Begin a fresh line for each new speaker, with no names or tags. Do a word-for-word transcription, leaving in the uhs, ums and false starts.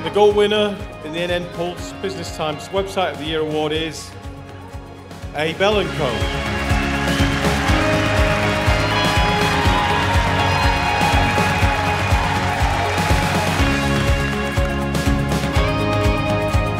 the gold winner in the N N Pulse Business Times Website of the Year award is A. Bell and Co.